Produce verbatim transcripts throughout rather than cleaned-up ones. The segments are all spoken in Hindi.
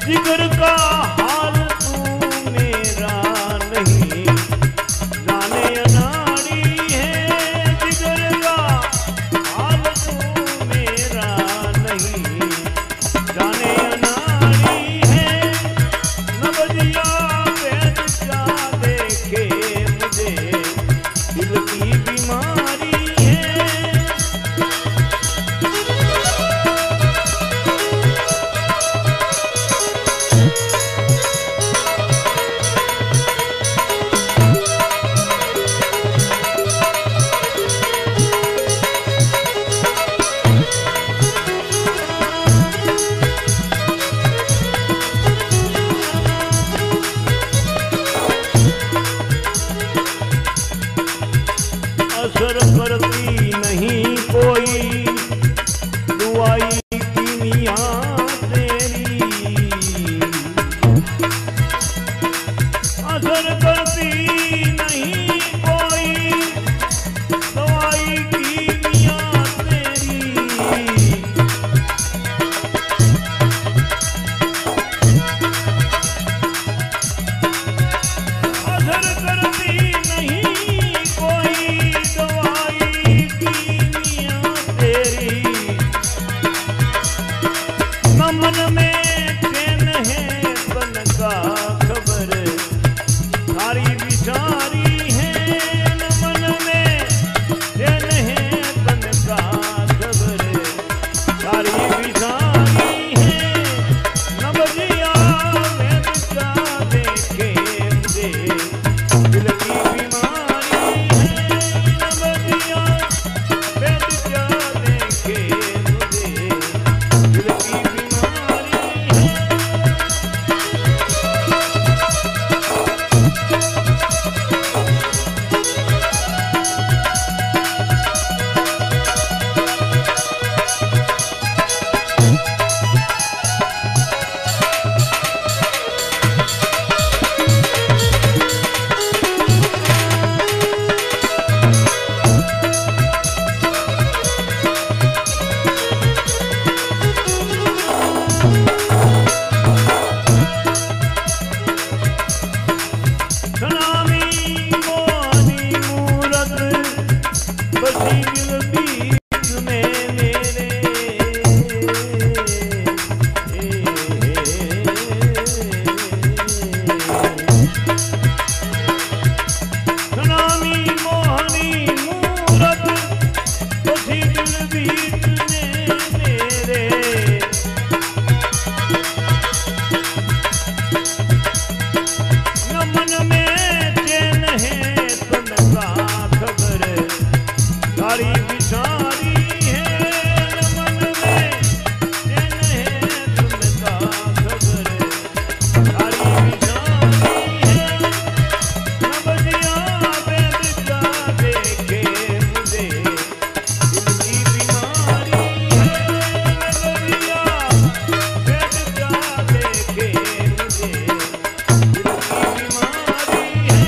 जिगर का हाल तू मेरा नहीं जाने अनाड़ी है। जिगर का हाल तू मेरा नहीं जाने अनाड़ी है। नवजिया वैद क्या देखे मुझे दिल की बीमारी है। असर करती नहीं कोई दुआई की मियां तेरी। असर करती नहीं कोई दवाई की मियां तेरी। असर करती नहीं कोई दवाई की मियां तेरी। न मन में चैन है तन का खबर सारी बिचारी है। न मन में चैन है तन का खबर सारी बिचारी है। नवजिया वैद क्या देखे मुझे दिल की बीमारी है। नवजिया वैद क्या देखे मुझे दिल की बीमारी है। सनामी मोहनी मूरत बसी दिल बीच में मेरे। सनामी मोहनी मूरत बसी दिल बीच में मेरे। न मन में चैन है तन का खबर सारी बिचारी है। न मन में चैन है तन का खबर सारी बिचारी है। नवजिया वैद क्या देखे मुझे दिल की बीमारी है। नवजिया वैद क्या देखे मुझे दिल की बीमारी है।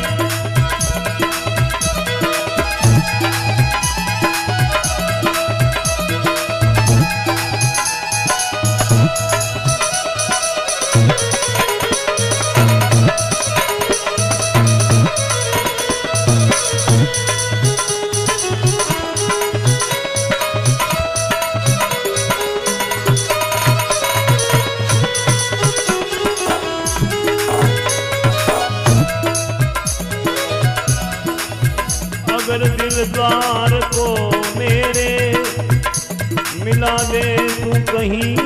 अगर दिलदार को मेरे मिला दे तू कहीं